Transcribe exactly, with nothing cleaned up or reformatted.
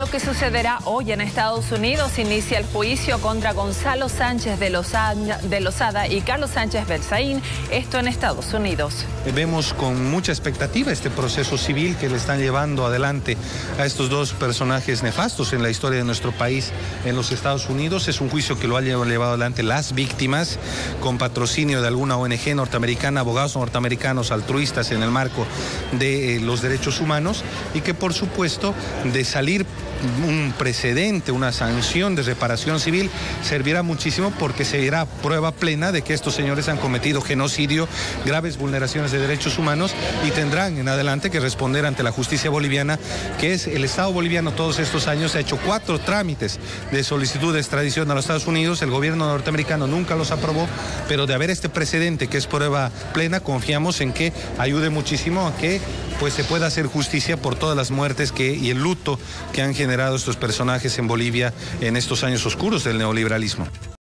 lo que sucederá hoy en Estados Unidos. Inicia el juicio contra Gonzalo Sánchez de Lozada, de Lozada y Carlos Sánchez Belsaín, esto en Estados Unidos. Vemos con mucha expectativa este proceso civil que le están llevando adelante a estos dos personajes nefastos en la historia de nuestro país en los Estados Unidos. Es un juicio que lo han llevado adelante las víctimas con patrocinio de alguna O N G norteamericana, abogados norteamericanos altruistas en el marco de eh, los derechos humanos, y que por supuesto de salir un precedente, una sanción de reparación civil, servirá muchísimo porque será prueba plena de que estos señores han cometido genocidio, graves vulneraciones de derechos humanos, y tendrán en adelante que responder ante la justicia boliviana, que es el Estado boliviano. Todos estos años ha hecho cuatro trámites de solicitud de extradición a los Estados Unidos. El gobierno norteamericano nunca los aprobó, pero de haber este precedente que es prueba plena, confiamos en que ayude muchísimo a que pues se pueda hacer justicia por todas las muertes que y el luto que han generado estos personajes en Bolivia en estos años oscuros del neoliberalismo.